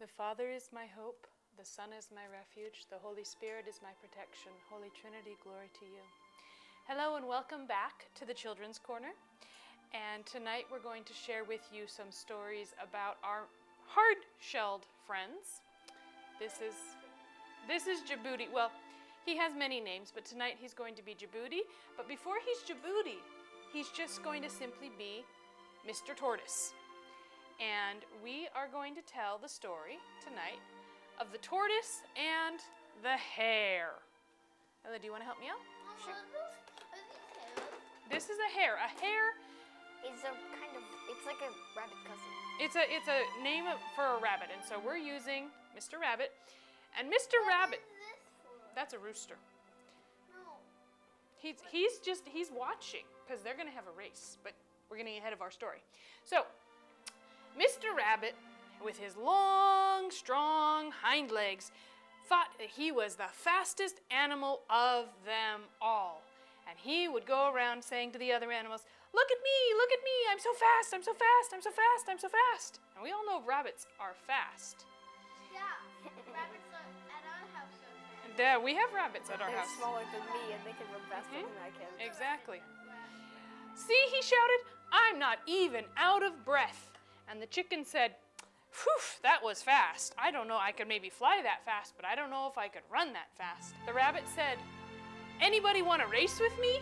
The Father is my hope, the Son is my refuge, the Holy Spirit is my protection. Holy Trinity, glory to you. Hello and welcome back to the Children's Corner. And tonight we're going to share with you some stories about our hard-shelled friends. This is Jabuti. Well, he has many names, but tonight he's going to be Jabuti. But before he's Jabuti, he's just going to simply be Mr. Tortoise. And we are going to tell the story tonight of the tortoise and the hare. Ella, do you want to help me out? Sure. This is a hare. A hare is it's like a rabbit cousin. It's a name for a rabbit, and so we're using Mr. Rabbit. And Mr. Rabbit, What is this for? that's a rooster. No. He's watching because they're going to have a race, but we're getting ahead of our story. So, Mr. Rabbit, with his long, strong hind legs, thought that he was the fastest animal of them all. And he would go around saying to the other animals, look at me, I'm so fast, I'm so fast, I'm so fast, I'm so fast. And we all know rabbits are fast. Yeah, rabbits at our house are fast. There, we have rabbits at our They're house. smaller than me and they can run faster than I can. Exactly. See, he shouted, I'm not even out of breath. And the chicken said, whew, that was fast. I don't know, I could maybe fly that fast, but I don't know if I could run that fast. The rabbit said, anybody want to race with me?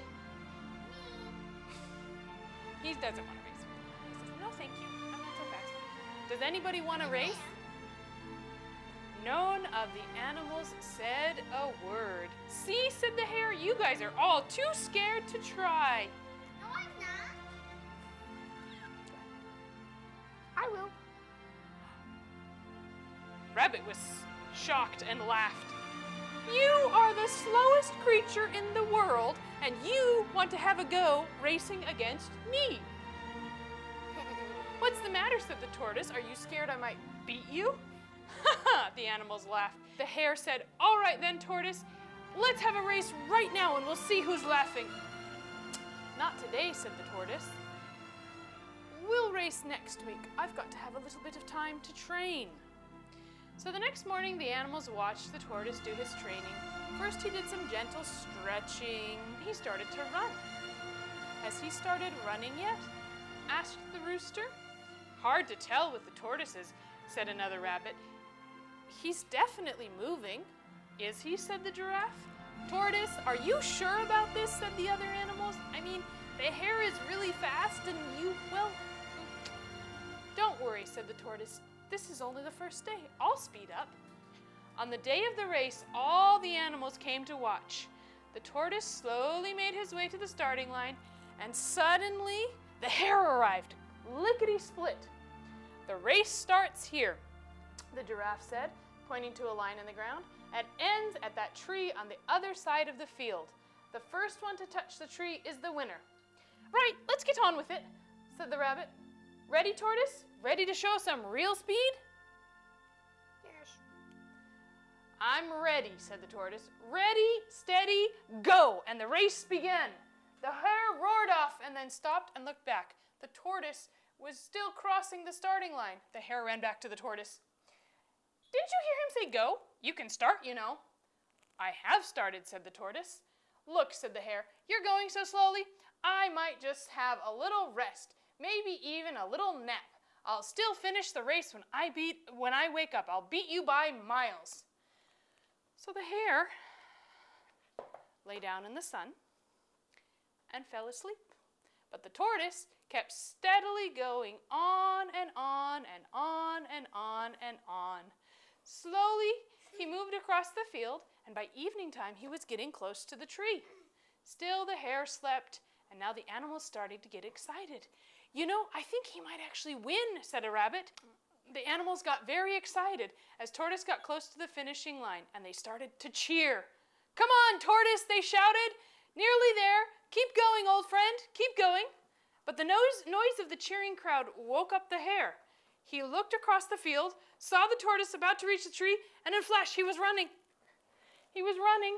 He doesn't want to race with me. He says, no, thank you. I'm not so fast. Does anybody want to race? None of the animals said a word. See, said the hare, you guys are all too scared to try. No, I'm not. I will. Rabbit was shocked and laughed. You are the slowest creature in the world, and you want to have a go racing against me. What's the matter, said the tortoise. Are you scared I might beat you? Ha ha, the animals laughed. The hare said, all right then, tortoise, let's have a race right now and we'll see who's laughing. Not today, said the tortoise. We'll race next week. I've got to have a little bit of time to train. So the next morning, the animals watched the tortoise do his training. First, he did some gentle stretching. He started to run. Has he started running yet? Asked the rooster. Hard to tell with the tortoises, said another rabbit. He's definitely moving. Is he, said the giraffe. Tortoise, are you sure about this, said the other animals. I mean, the hare is really fast and you, well, don't worry, said the tortoise. This is only the first day. I'll speed up. On the day of the race, all the animals came to watch. The tortoise slowly made his way to the starting line, and suddenly the hare arrived, lickety-split. The race starts here, the giraffe said, pointing to a line in the ground, and ends at that tree on the other side of the field. The first one to touch the tree is the winner. Right, let's get on with it, said the rabbit. Ready, tortoise? Ready to show some real speed? Yes. I'm ready, said the tortoise. Ready, steady, go! And the race began. The hare roared off and then stopped and looked back. The tortoise was still crossing the starting line. The hare ran back to the tortoise. Didn't you hear him say go? You can start, you know. I have started, said the tortoise. Look, said the hare, you're going so slowly, I might just have a little rest, maybe even a little nap. I'll still finish the race when I wake up. I'll beat you by miles. So the hare lay down in the sun and fell asleep. But the tortoise kept steadily going on and on and on and on and on. Slowly, he moved across the field, and by evening time, he was getting close to the tree. Still, the hare slept, and now the animals started to get excited. You know, I think he might actually win, said a rabbit. The animals got very excited as Tortoise got close to the finishing line, and they started to cheer. Come on, Tortoise, they shouted. Nearly there. Keep going, old friend. Keep going. But the noise of the cheering crowd woke up the hare. He looked across the field, saw the tortoise about to reach the tree, and in a flash, he was running. He was running.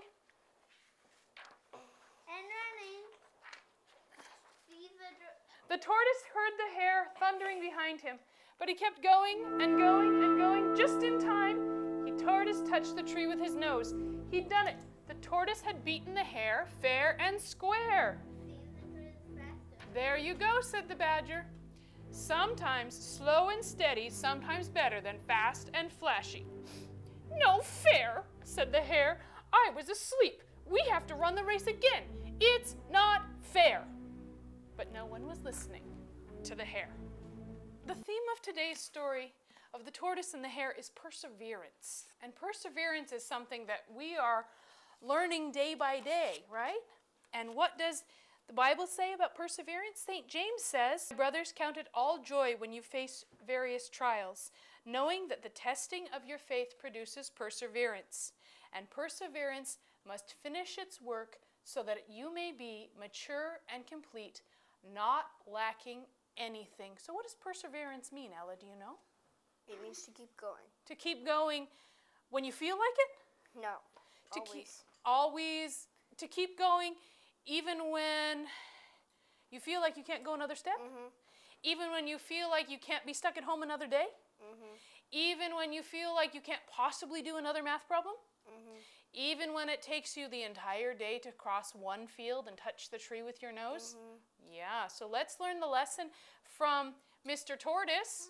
And running. See The tortoise heard the hare thundering behind him, But he kept going and going and going. Just in time, Tortoise touched the tree with his nose. He'd done it. The tortoise had beaten the hare fair and square. There you go, said the badger. Sometimes slow and steady, sometimes better than fast and flashy. No fair, said the hare. I was asleep. We have to run the race again. It's not fair. But no one was listening to the hare. The theme of today's story of the tortoise and the hare is perseverance. And perseverance is something that we are learning day by day, right? And what does the Bible say about perseverance? St. James says, "Brothers, count it all joy when you face various trials, knowing that the testing of your faith produces perseverance. And perseverance must finish its work so that you may be mature and complete, not lacking anything." So what does perseverance mean, Ella? Do you know? It means to keep going. To keep going when you feel like it? No, always. To keep going even when you feel like you can't go another step? Mm-hmm. Even when you feel like you can't be stuck at home another day? Mm-hmm. Even when you feel like you can't possibly do another math problem? Mm-hmm. Even when it takes you the entire day to cross one field and touch the tree with your nose? Mm-hmm. Yeah, so let's learn the lesson from Mr. Tortoise.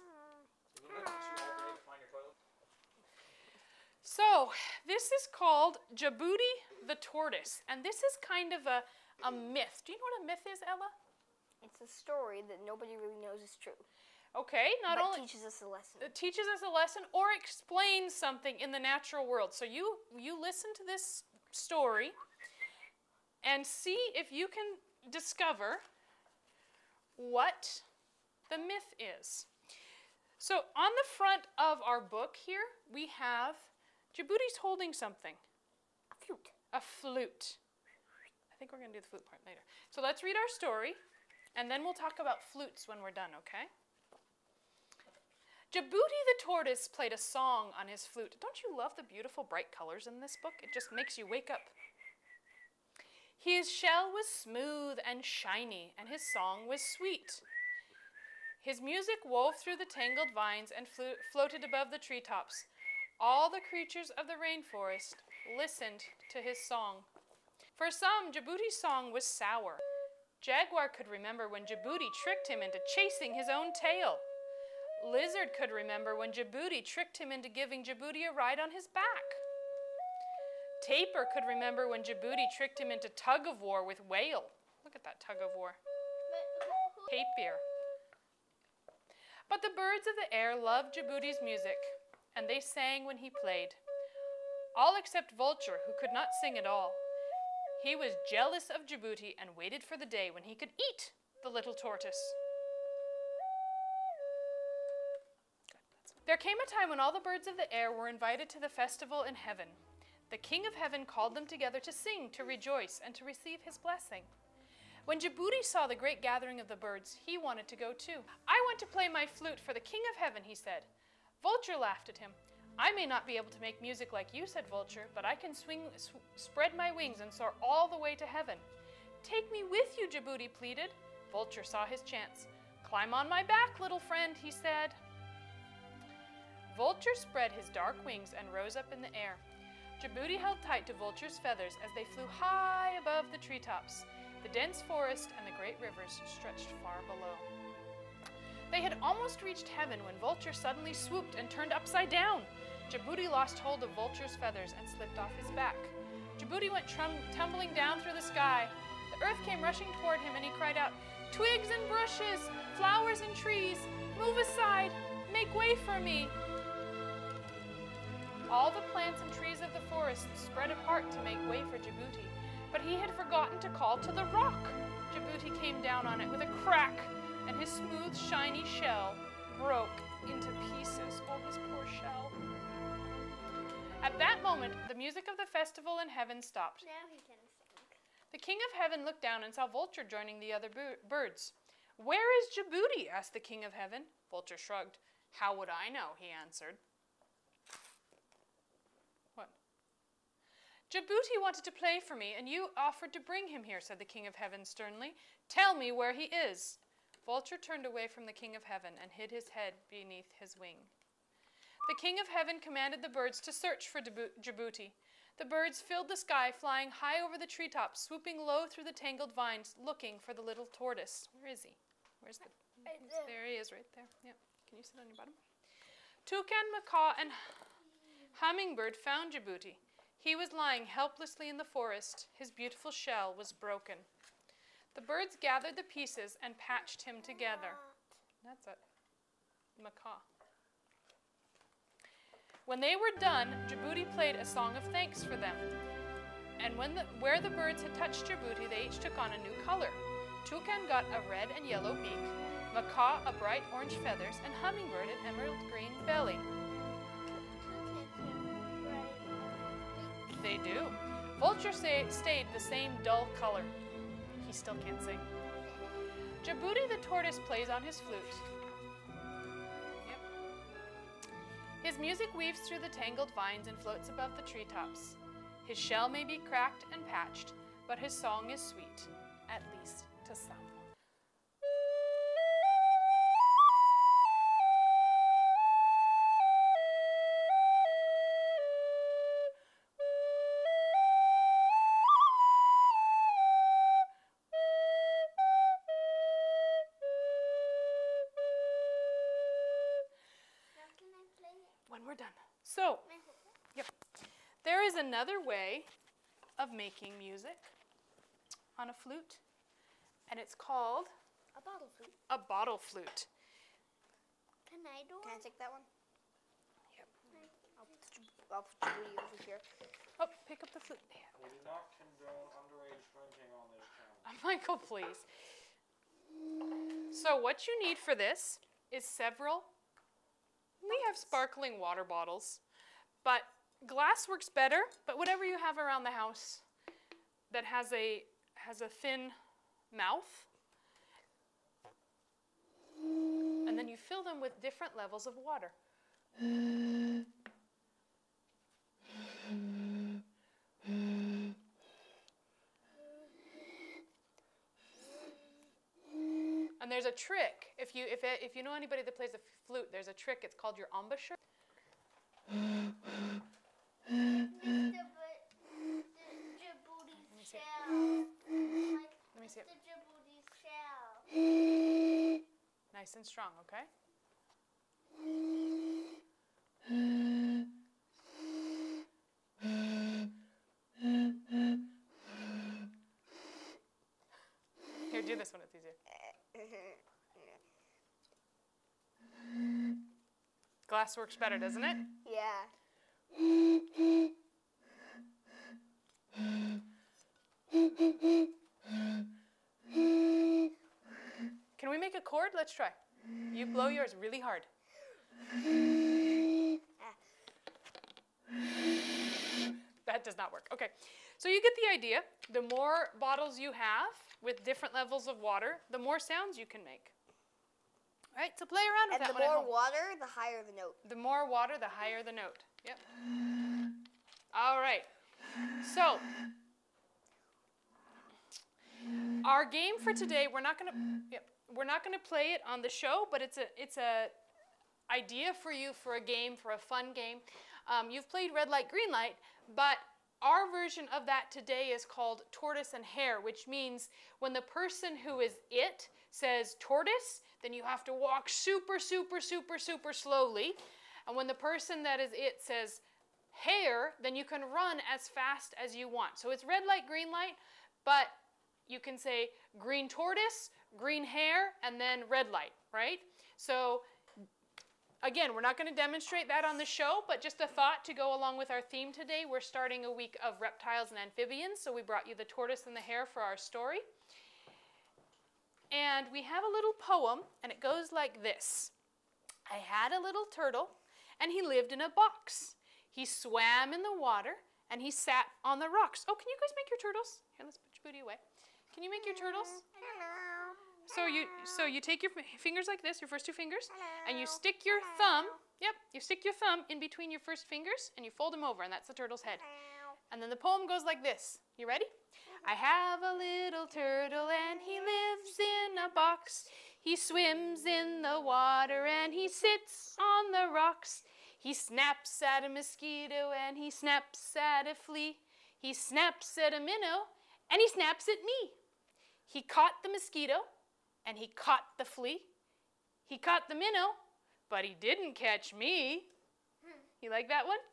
So, this is called Jabuti the Tortoise, and this is kind of a myth. Do you know what a myth is, Ella? It's a story that nobody really knows is true. Okay, but teaches us a lesson. It teaches us a lesson or explains something in the natural world. So you listen to this story and see if you can discover what the myth is. So on the front of our book here, we have Jabuti's holding something. A flute. A flute. I think we're going to do the flute part later. So let's read our story, and then we'll talk about flutes when we're done, okay? Jabuti the tortoise played a song on his flute. Don't you love the beautiful bright colors in this book? It just makes you wake up. His shell was smooth and shiny, and his song was sweet. His music wove through the tangled vines and floated above the treetops. All the creatures of the rainforest listened to his song. For some, Jabuti's song was sour. Jaguar could remember when Jabuti tricked him into chasing his own tail. Lizard could remember when Jabuti tricked him into giving Jabuti a ride on his back. Tapir could remember when Jabuti tricked him into tug-of-war with Whale. Look at that tug-of-war. Tapir. But the birds of the air loved Jabuti's music, and they sang when he played. All except Vulture, who could not sing at all. He was jealous of Jabuti and waited for the day when he could eat the little tortoise. There came a time when all the birds of the air were invited to the festival in heaven. The King of Heaven called them together to sing, to rejoice, and to receive his blessing. When Jabuti saw the great gathering of the birds, he wanted to go too. "I want to play my flute for the King of Heaven," he said. Vulture laughed at him. "I may not be able to make music like you," said Vulture, "but I can spread my wings and soar all the way to heaven." "Take me with you," Jabuti pleaded. Vulture saw his chance. "Climb on my back, little friend," he said. Vulture spread his dark wings and rose up in the air. Jabuti held tight to Vulture's feathers as they flew high above the treetops. The dense forest and the great rivers stretched far below. They had almost reached heaven when Vulture suddenly swooped and turned upside down. Jabuti lost hold of Vulture's feathers and slipped off his back. Jabuti went tumbling down through the sky. The earth came rushing toward him, and he cried out, "Twigs and bushes, flowers and trees, move aside, make way for me." All the plants and trees of the forest spread apart to make way for Jabuti, but he had forgotten to call to the rock. Jabuti came down on it with a crack, and his smooth, shiny shell broke into pieces. Oh, his poor shell. At that moment, the music of the festival in heaven stopped. Now he can sing. The King of Heaven looked down and saw Vulture joining the other birds. "Where is Jabuti?" asked the King of Heaven. Vulture shrugged. "How would I know?" he answered. What? "Jabuti wanted to play for me, and you offered to bring him here," said the King of Heaven sternly. "Tell me where he is." Vulture turned away from the King of Heaven and hid his head beneath his wing. The King of Heaven commanded the birds to search for Jabuti. The birds filled the sky, flying high over the treetops, swooping low through the tangled vines, looking for the little tortoise. Where is he? Where's the... There he is, right there. Yep. Can you sit on your bottom? Toucan, macaw, and hummingbird found Jabuti. He was lying helplessly in the forest. His beautiful shell was broken. The birds gathered the pieces and patched him together. That's it. Macaw. When they were done, Jabuti played a song of thanks for them. And where the birds had touched Jabuti, they each took on a new color. Toucan got a red and yellow beak, macaw a bright orange feathers, and hummingbird an emerald green belly. They do. Vulture stayed the same dull color. He still can't sing. Jabuti the tortoise plays on his flute. Yep. His music weaves through the tangled vines and floats above the treetops. His shell may be cracked and patched, but his song is sweet, at least to some. When we're done. So, yep. There is another way of making music on a flute, and it's called A bottle flute. a bottle flute. Can I do Can I it? take that one? Yep. I'll put Judy over here. Oh, pick up the flute. There. We do not condone underage drinking on this channel. Michael, please. So what you need for this is several. We have sparkling water bottles, but glass works better. But whatever you have around the house that has a thin mouth, and then you fill them with different levels of water. And there's a trick. If you know anybody that plays a flute, there's a trick. It's called your embouchure. Jabuti shell. Let me see it. The Jabuti shell. Nice and strong, okay? Here, do this one. It's easier. Glass works better, doesn't it? Yeah. Can we make a chord? Let's try. You blow yours really hard. That does not work. Okay, so you get the idea. The more bottles you have with different levels of water, the more sounds you can make. All right, so play around with And that the one at more home. water, the higher the note. The more water, the higher the note. Yep. All right. So, our game for today, we're not gonna play it on the show, but it's a idea for you for a game, for a fun game. You've played red light, green light, but our version of that today is called tortoise and hare, which means when the person who is it says tortoise, then you have to walk super, super, super, super slowly. And when the person that is it says hare, then you can run as fast as you want. So it's red light, green light, but you can say green tortoise, green hare, and then red light, right? So again, we're not going to demonstrate that on the show, but just a thought to go along with our theme today. We're starting a week of reptiles and amphibians, so we brought you the tortoise and the hare for our story. And we have a little poem, and it goes like this. I had a little turtle, and he lived in a box. He swam in the water, and he sat on the rocks. Oh, can you guys make your turtles? Here, let's put your booty away. Can you make your turtles? So you take your fingers like this, your first two fingers, and you stick your thumb, you stick your thumb in between your first fingers, and you fold them over, and that's the turtle's head. And then the poem goes like this. You ready? I have a little turtle, and he lives in a box. He swims in the water and he sits on the rocks. He snaps at a mosquito and he snaps at a flea. He snaps at a minnow and he snaps at me. He caught the mosquito and he caught the flea. He caught the minnow, but he didn't catch me. You like that one?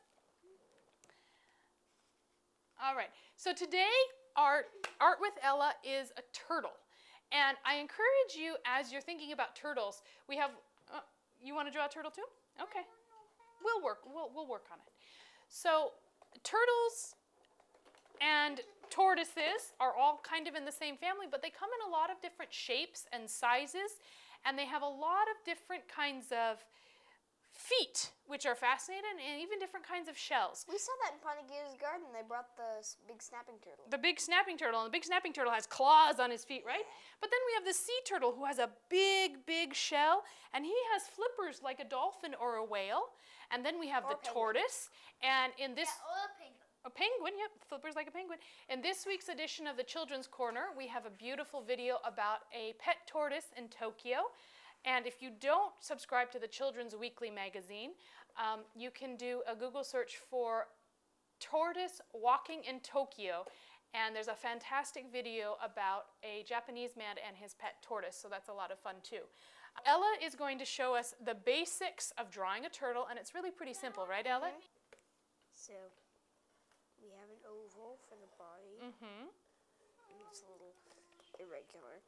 All right, so today our Art with Ella is a turtle. And I encourage you, as you're thinking about turtles, we have, you want to draw a turtle too? Okay. We'll work on it. So turtles and tortoises are all kind of in the same family, but they come in a lot of different shapes and sizes, and they have a lot of different kinds of feet, which are fascinating, and even different kinds of shells. We saw that in Pontiga's garden. They brought the big snapping turtle. The big snapping turtle, and the big snapping turtle has claws on his feet, right? But then we have the sea turtle who has a big, big shell, and he has flippers like a dolphin or a whale. And then we have the tortoise, and in this... Yeah, or a penguin. A penguin, yep, flippers like a penguin. In this week's edition of the Children's Corner, we have a beautiful video about a pet tortoise in Tokyo. And if you don't subscribe to the Children's Weekly magazine, you can do a Google search for tortoise walking in Tokyo. And there's a fantastic video about a Japanese man and his pet tortoise, so that's a lot of fun too. Ella is going to show us the basics of drawing a turtle, and it's really pretty simple, right, Ella? So, we have an oval for the body. Mm-hmm. And it's a little irregular.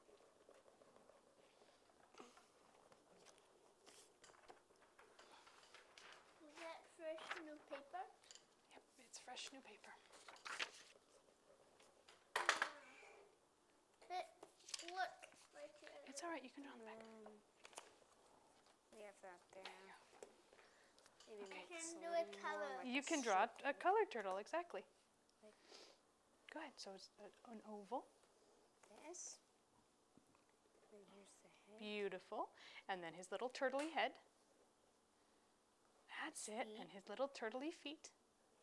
Is that fresh new paper? Yep, it's fresh new paper. But look, right here. It's all right, you can draw on the back. We have that there. Maybe I make can this do a a little color. more like You can draw a colored turtle, exactly. Go ahead, so it's an oval. this. And here's the head. Beautiful. And then his little turtley head. That's it, and his little turtley feet.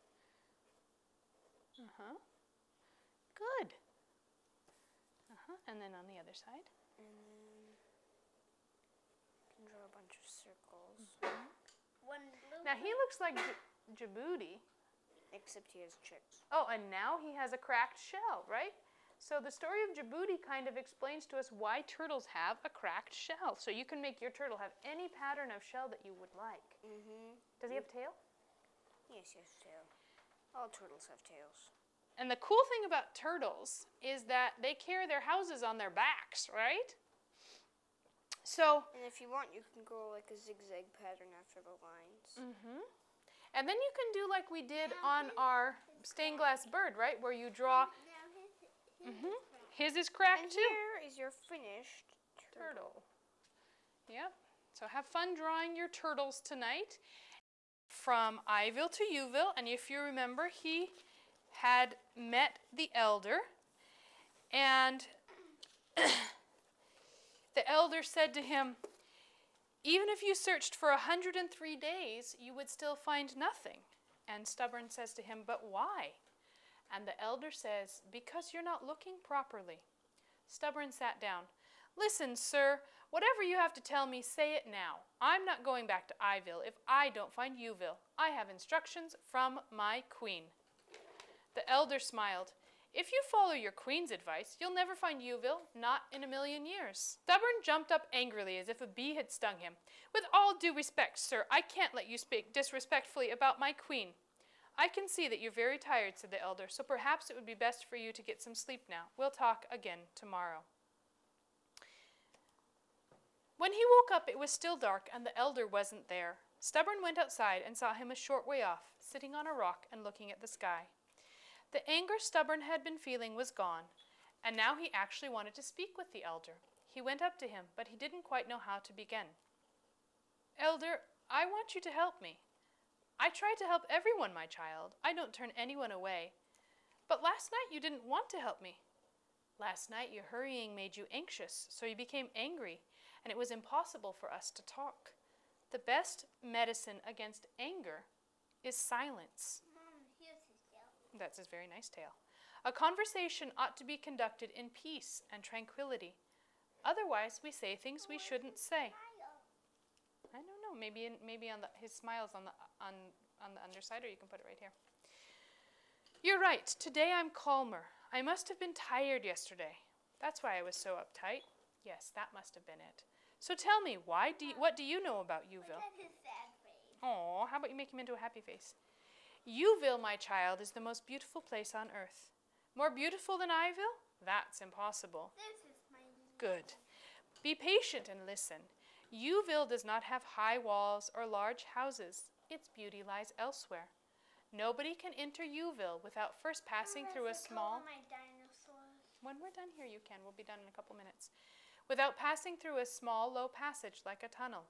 Uh-huh. Good. Uh-huh, and then on the other side. And then you can draw a bunch of circles. One blue. Now he looks like Jabuti. Except he has chicks. Oh, and now he has a cracked shell, right? So the story of Jabuti kind of explains to us why turtles have a cracked shell. So you can make your turtle have any pattern of shell that you would like. Mm-hmm. Does he have tail? Yes, he has tail. All turtles have tails. And the cool thing about turtles is that they carry their houses on their backs, right? So, And if you want, you can go like a zigzag pattern after the lines. and then you can do like we did on our stained glass bird, right? Where you draw, Now his is cracked And too. here is your finished turtle. Yep. So have fun drawing your turtles tonight. From Iville to Uville, and if you remember, he had met the elder, and the elder said to him, even if you searched for 103 days, you would still find nothing. And Stubborn says to him, but why? And the elder says, because you're not looking properly. Stubborn sat down. Listen, sir, whatever you have to tell me, say it now. I'm not going back to Iville if I don't find Uville. I have instructions from my queen. The elder smiled. If you follow your queen's advice, you'll never find Uville, not in a million years. Stubborn jumped up angrily as if a bee had stung him. With all due respect, sir, I can't let you speak disrespectfully about my queen. I can see that you're very tired, said the elder, so perhaps it would be best for you to get some sleep now. We'll talk again tomorrow. When he woke up, it was still dark, and the elder wasn't there. Stubborn went outside and saw him a short way off, sitting on a rock and looking at the sky. The anger Stubborn had been feeling was gone, and now he actually wanted to speak with the elder. He went up to him, but he didn't quite know how to begin. Elder, I want you to help me. I try to help everyone, my child. I don't turn anyone away. But last night you didn't want to help me. Last night your hurrying made you anxious, so you became angry, and it was impossible for us to talk. The best medicine against anger is silence. Mom, here's his tail. That's his very nice tail. A conversation ought to be conducted in peace and tranquility. Otherwise, we say things we shouldn't say. I don't know. Maybe on his smile's on the underside, or you can put it right here. You're right. Today I'm calmer. I must have been tired yesterday. That's why I was so uptight. Yes, that must have been it. So tell me, what do you know about Uville? Look at his sad face. Oh, how about you make him into a happy face? Uville, my child, is the most beautiful place on earth. More beautiful than Iville? That's impossible. This is my Good. Be patient and listen. Uville does not have high walls or large houses. Its beauty lies elsewhere. Nobody can enter Uville without first passing through a small... My dinosaurs. When we're done here, you can. We'll be done in a couple minutes. Without passing through a small, low passage like a tunnel.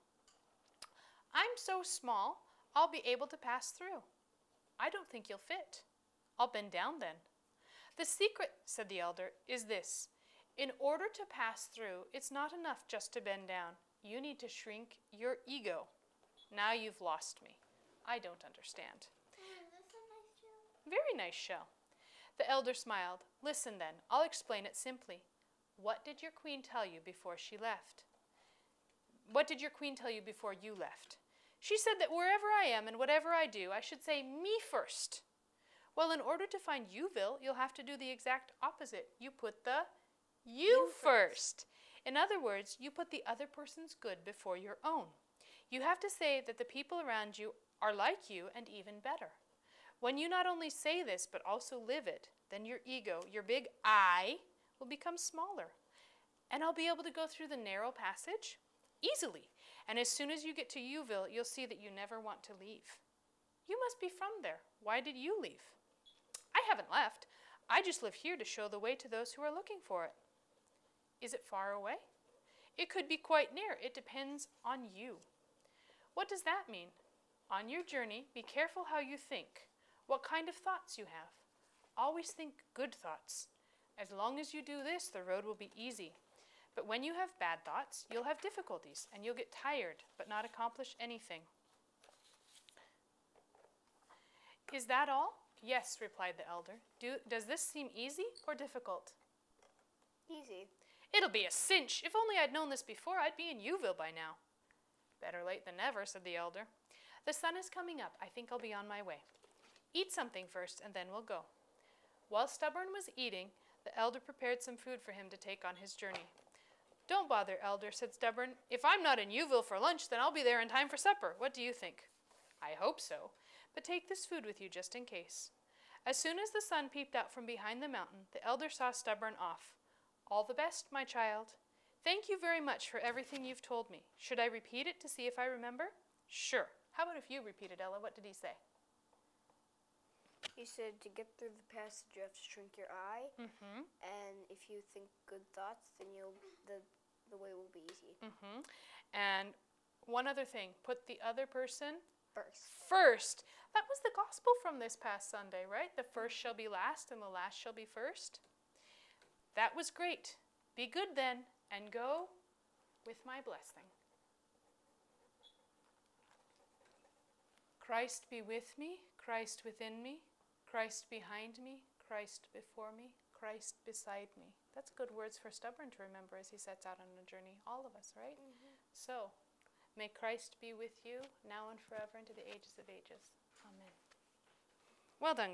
I'm so small, I'll be able to pass through. I don't think you'll fit. I'll bend down then. The secret, said the elder, is this. In order to pass through, it's not enough just to bend down. You need to shrink your ego. Now you've lost me. I don't understand. Is this a nice shell? Very nice shell. The elder smiled. Listen then, I'll explain it simply. What did your queen tell you before she left? What did your queen tell you before you left? She said that wherever I am and whatever I do, I should say me first. Well, in order to find Uville, you'll have to do the exact opposite. You put the you first. In other words, you put the other person's good before your own. You have to say that the people around you are like you and even better. When you not only say this, but also live it, then your ego, your big I, will become smaller. And I'll be able to go through the narrow passage easily. And as soon as you get to Uville, you'll see that you never want to leave. You must be from there. Why did you leave? I haven't left. I just live here to show the way to those who are looking for it. Is it far away? It could be quite near. It depends on you. What does that mean? On your journey, be careful how you think, what kind of thoughts you have. Always think good thoughts. As long as you do this, the road will be easy. But when you have bad thoughts, you'll have difficulties, and you'll get tired, but not accomplish anything. Is that all? Yes, replied the elder. Does this seem easy or difficult? Easy. It'll be a cinch. If only I'd known this before, I'd be in Uville by now. Better late than never, said the elder. The sun is coming up. I think I'll be on my way. Eat something first, and then we'll go. While Stubborn was eating, the elder prepared some food for him to take on his journey. Don't bother, elder, said Stubborn. If I'm not in Uville for lunch, then I'll be there in time for supper. What do you think? I hope so, but take this food with you just in case. As soon as the sun peeped out from behind the mountain, the elder saw Stubborn off. All the best, my child. Thank you very much for everything you've told me. Should I repeat it to see if I remember? Sure. How about if you repeat it, Ella? What did he say? He said to get through the passage, you have to shrink your eye. Mm-hmm. And if you think good thoughts, then the way will be easy. Mm-hmm. And one other thing, put the other person First. That was the gospel from this past Sunday, right? The first shall be last and the last shall be first. That was great. Be good then and go with my blessing. Christ be with me, Christ within me, Christ behind me, Christ before me, Christ beside me. That's good words for Stubborn to remember as he sets out on a journey. All of us, right? Mm-hmm. So, may Christ be with you now and forever into the ages of ages. Amen. Well done.